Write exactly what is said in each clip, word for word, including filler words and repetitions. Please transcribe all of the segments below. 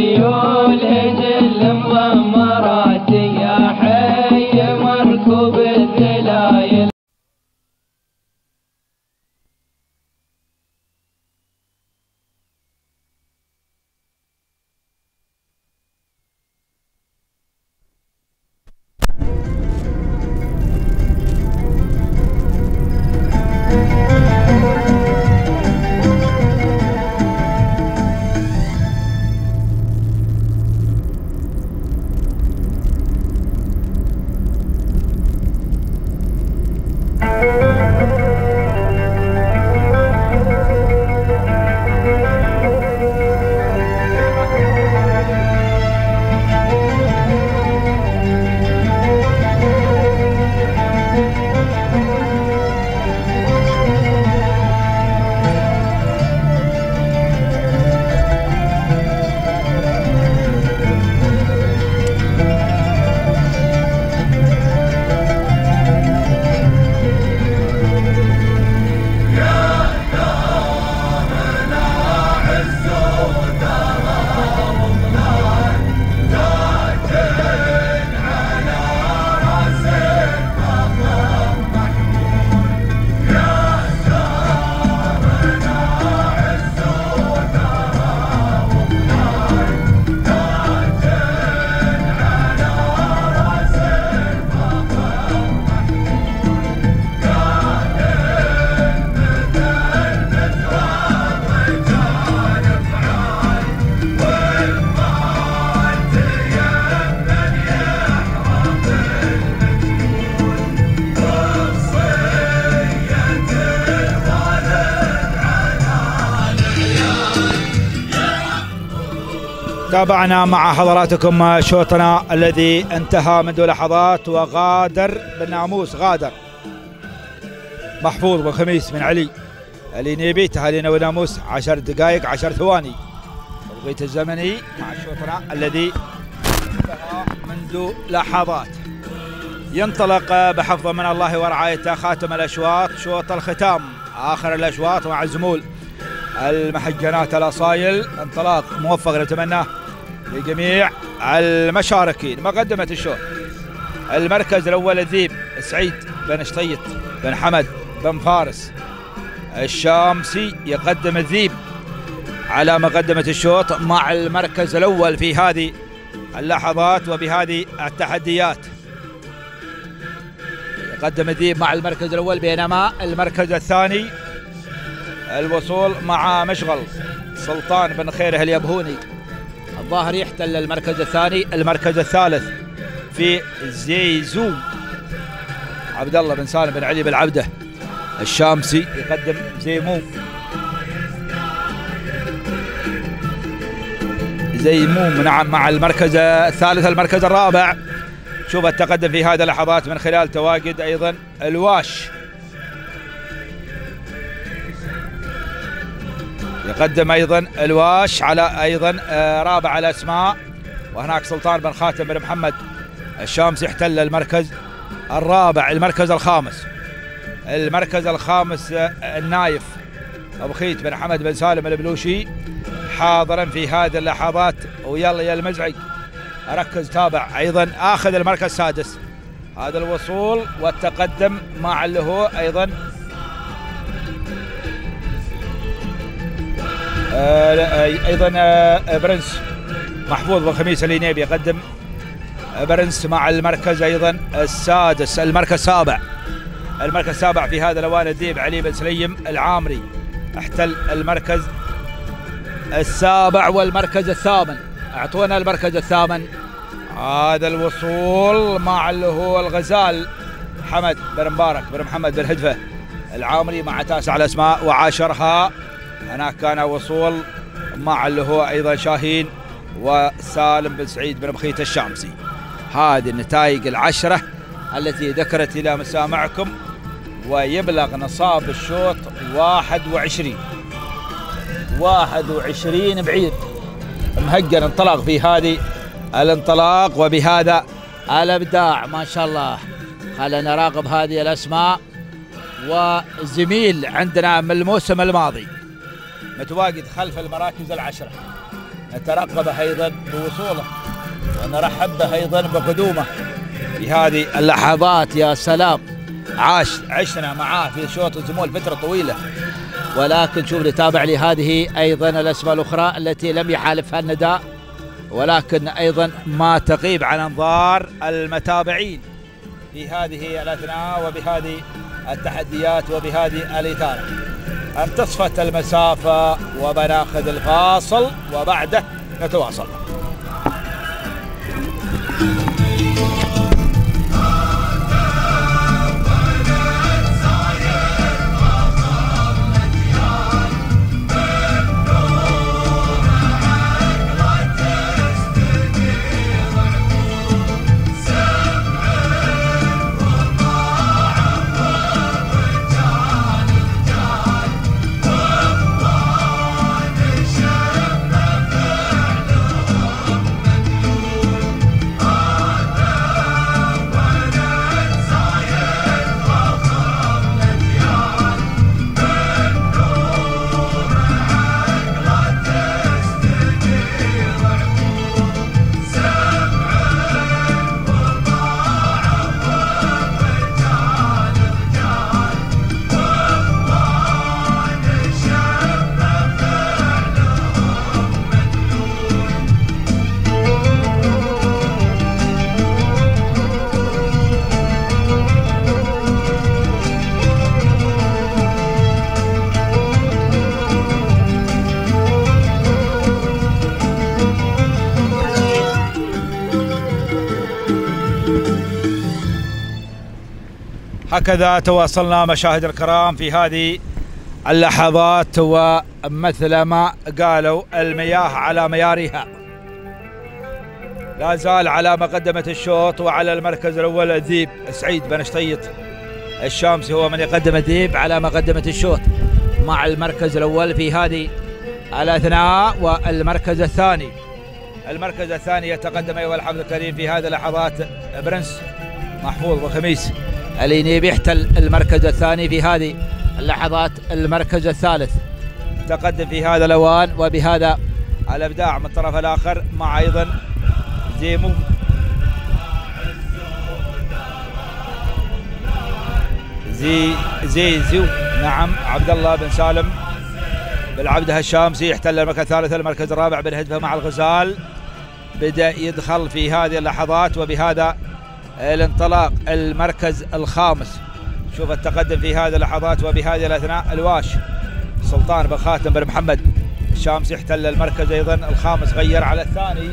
خيول هجل مضمرات يا حي مركوب الذلايل. تابعنا مع حضراتكم شوطنا الذي انتهى منذ لحظات، وغادر بالناموس غادر محفوظ بن خميس من علي الينيبي. تهانينا وناموس عشر دقائق عشر ثواني التوقيت الزمني مع الشوطنا الذي انتهى منذ لحظات. ينطلق بحفظ من الله ورعايته خاتم الاشواط، شوط الختام اخر الاشواط مع الزمول المحجنات الاصايل. انطلاق موفق نتمناه لجميع المشاركين. مقدمة الشوط المركز الاول الذيب سعيد بن شطيط بن حمد بن فارس الشامسي، يقدم الذيب على مقدمة الشوط مع المركز الاول في هذه اللحظات وبهذه التحديات. يقدم الذيب مع المركز الاول، بينما المركز الثاني الوصول مع مشغل سلطان بن خيره اليبهوني الظاهر يحتل المركز الثاني. المركز الثالث في زيزوم عبد الله بن سالم بن علي بالعبده الشامسي، يقدم زيموم زيموم نعم مع المركز الثالث. المركز الرابع شوف التقدم في هذه اللحظات من خلال تواجد ايضا الواش، يقدم ايضا الواش على ايضا رابع الاسماء. وهناك سلطان بن خاتم بن محمد الشامسي احتل المركز الرابع. المركز الخامس المركز الخامس النايف ابو خيت بن حمد بن سالم البلوشي حاضرا في هذه اللحظات. ويلا يا المزعج ركز تابع، ايضا اخذ المركز السادس. هذا الوصول والتقدم مع اللي هو ايضا ايضا برنس محفوظ بن خميس الينيبي، يقدم برنس مع المركز ايضا السادس. المركز السابع المركز السابع في هذا الاوان الذيب علي بن سليم العامري احتل المركز السابع. والمركز الثامن اعطونا المركز الثامن. هذا الوصول مع اللي هو الغزال حمد بن مبارك بن محمد بن هدفه العامري مع تاسع الاسماء وعاشرها. هناك كان وصول مع اللي هو ايضا شاهين وسالم بن سعيد بن مخيت الشامسي. هذه النتائج العشره التي ذكرت الى مسامعكم، ويبلغ نصاب الشوط واحد وعشرين واحد وعشرين بعيد مهجن انطلق في هذه الانطلاق وبهذا الابداع ما شاء الله. خلينا نراقب هذه الاسماء. وزميل عندنا من الموسم الماضي متواجد خلف المراكز العشره نترقبه أيضا بوصوله ونرحب به أيضا بقدومه في هذه اللحظات. يا سلام، عاش عشنا معاه في شوط الزمول فترة طويلة، ولكن شوف نتابع لهذه أيضا الأسماء الأخرى التي لم يحالفها النداء، ولكن أيضا ما تغيب عن أنظار المتابعين في هذه الأثناء وبهذه التحديات وبهذه الإثارة. انتصفت المسافة وبناخذ الفاصل وبعده نتواصل. هكذا تواصلنا مشاهد الكرام في هذه اللحظات، ومثل ما قالوا المياه على ميارها. لا زال على مقدمة الشوط وعلى المركز الأول الذيب سعيد بن شطيط الشامسي هو من يقدم الذيب على مقدمة الشوط مع المركز الأول في هذه الأثناء. والمركز الثاني المركز الثاني يتقدم أيها الحفظ الكريم في هذه اللحظات برنس محفوظ وخميس الينيبي يحتل المركز الثاني في هذه اللحظات. المركز الثالث تقدم في هذا الأوان وبهذا الإبداع من الطرف الآخر مع أيضا زيمو زي زي زيو نعم عبد الله بن سالم بالعبده الشامسي يحتل المركز الثالث. المركز الرابع بالهدفه مع الغزال بدأ يدخل في هذه اللحظات وبهذا الانطلاق. المركز الخامس شوف التقدم في هذه اللحظات وبهذه الاثناء الواش سلطان بن خاتم بن محمد الشامسي يحتل المركز ايضا الخامس، غير على الثاني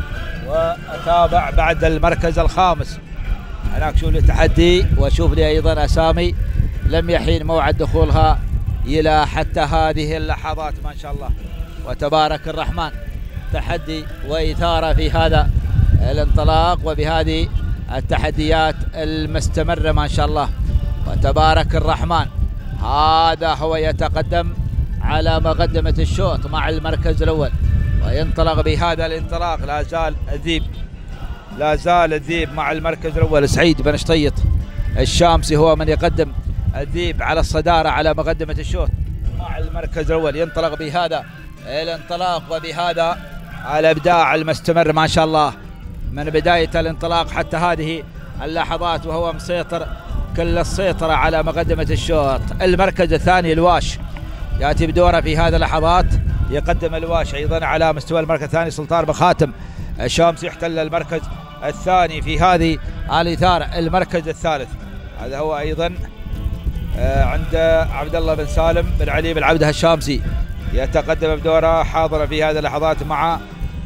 واتابع بعد المركز الخامس. هناك شوف لي التحدي وشوف لي ايضا اسامي لم يحين موعد دخولها الى حتى هذه اللحظات ما شاء الله وتبارك الرحمن. تحدي واثاره في هذا الانطلاق وبهذه التحديات المستمرة ما شاء الله وتبارك الرحمن. هذا هو يتقدم على مقدمة الشوط مع المركز الأول وينطلق بهذا الانطلاق. لا زال الذيب لا زال الذيب مع المركز الأول سعيد بن شطيط الشامسي هو من يقدم الذيب على الصدارة على مقدمة الشوط مع المركز الأول. ينطلق بهذا الانطلاق وبهذا الإبداع المستمر ما شاء الله من بداية الانطلاق حتى هذه اللحظات وهو مسيطر كل السيطرة على مقدمة الشوط. المركز الثاني الواش يأتي بدوره في هذه اللحظات، يقدم الواش أيضا على مستوى المركز الثاني. سلطان بن خاتم الشامسي يحتل المركز الثاني في هذه الإثارة. المركز الثالث هذا هو أيضا عند عبد الله بن سالم بن علي بن عبده الشامسي يتقدم بدوره حاضرا في هذه اللحظات مع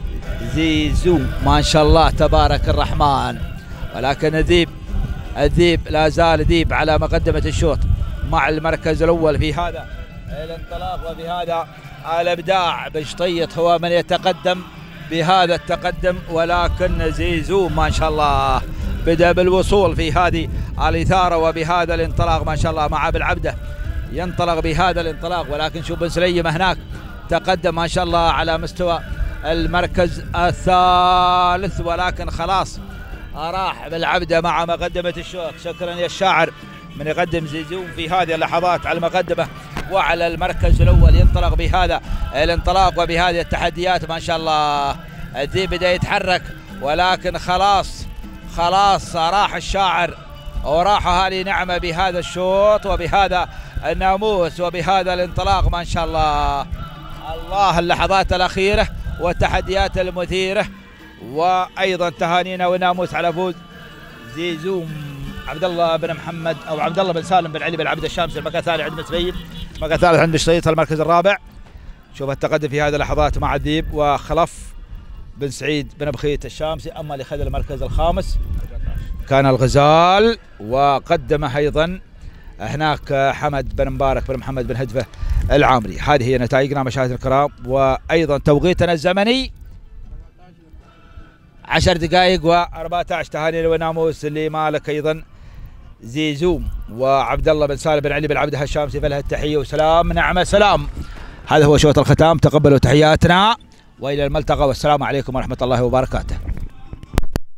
زيزو ما شاء الله تبارك الرحمن. ولكن الذيب الذيب لا زال ذيب على مقدمة الشوط مع المركز الأول في هذا الانطلاق وبهذا الإبداع. بن شطيط هو من يتقدم بهذا التقدم، ولكن زيزو ما شاء الله بدأ بالوصول في هذه الإثارة وبهذا الانطلاق ما شاء الله مع بالعبده ينطلق بهذا الانطلاق. ولكن شوف بن سليمة هناك تقدم ما شاء الله على مستوى المركز الثالث، ولكن خلاص راح بالعبده مع مقدمة الشوط. شكرا يا الشاعر من يقدم زيزو في هذه اللحظات على المقدمة وعلى المركز الاول ينطلق بهذا الانطلاق وبهذه التحديات ما شاء الله. الذيب بدا يتحرك ولكن خلاص خلاص راح الشاعر وراح هالي نعمه بهذا الشوط وبهذا الناموس وبهذا الانطلاق ما شاء الله. الله اللحظات الاخيره والتحديات المثيره، وايضا تهانينا وناموس على فوز زيزوم عبد الله بن محمد او عبد الله بن سالم بن علي بن عبد الشامس. المكان الثاني عند مسبيب، المكان الثالث عند شريط، المركز الرابع. شوف التقدم في هذه اللحظات مع الذيب وخلف بن سعيد بن بخيت الشامسي. اما اللي خذ المركز الخامس كان الغزال، وقدمه ايضا هناك حمد بن مبارك بن محمد بن هدفه العامري. هذه هي نتائجنا مشاهدينا الكرام، وايضا توقيتنا الزمني عشر دقائق وأربعة عشر. تهانينا وناموس اللي مالك ايضا زيزوم وعبد الله بن سالم بن علي بن عبد الشامسي، فلها التحيه وسلام نعمه سلام. هذا هو شوط الختام، تقبلوا تحياتنا والى الملتقى، والسلام عليكم ورحمه الله وبركاته.